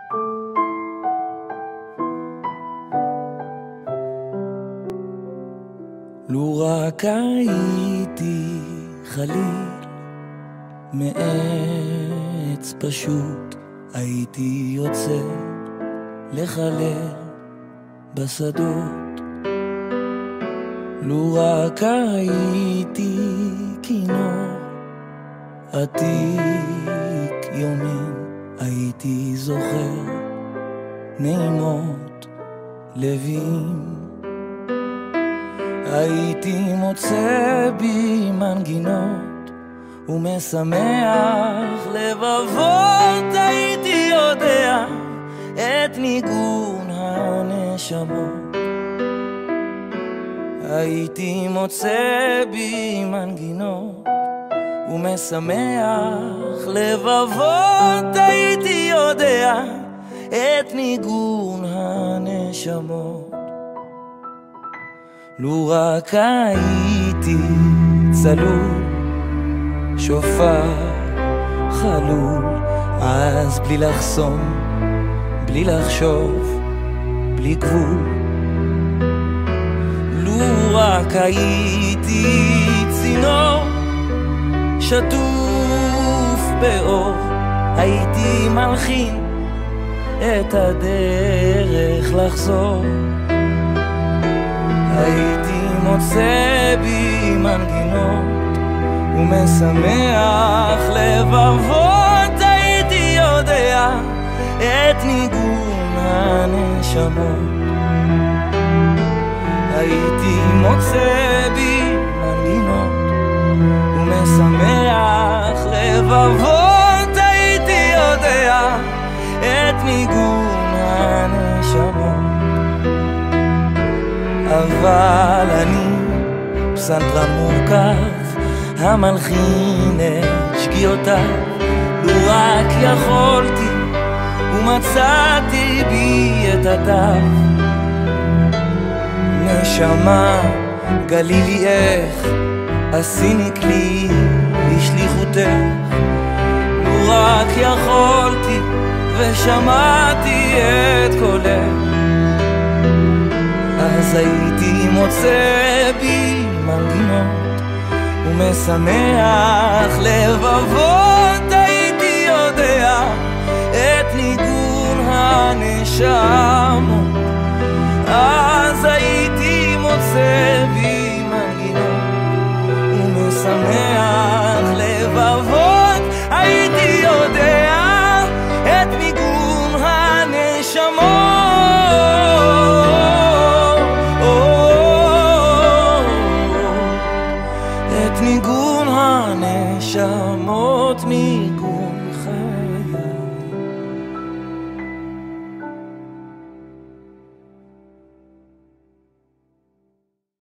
לו רק הייתי חליל מעץ פשוט, הייתי יוצא לחלל בשדות. לו רק הייתי כינור עתיק יומים, הייתי זוכר נעימות לבים. הייתי מוצא בי מנגינות ומשמח לבבות, הייתי יודע את ניגון הנשמות. הייתי מוצא בי מנגינות ומשמח לבבות, הייתי יודע את ניגון הנשמות. לו רק הייתי צלול, שופר חלול, אז בלי לחסום, בלי לחשוב, בלי גבול. לו רק הייתי צינור שטוף באור, הייתי מלחין את הדרך לחזור. הייתי מוצא בי מנגינות ומשמח לבבות, הייתי יודע את ניגון הנשמות. הייתי מוצא בי מנגינות ומשמח לבבות, הייתי יודע את ניגון הנשמות. אבל אני פסנתרן מורכב המלחין את שגיאותיו. לו רק יכולתי ומצאתי בי את התו. נשמה גלי לי איך עשיני כלי לשליחותך. לו רק יכולתי ושמעתי את קולך, אז הייתי מוצא בי מנגינות ומשמח לבבות, הייתי יודע את ניגון הנשמות. אז הייתי מוצא בי מנגינות ומשמח לבבות, הייתי יודע את ניגון הנשמות. ניגון הנשמות, ניגון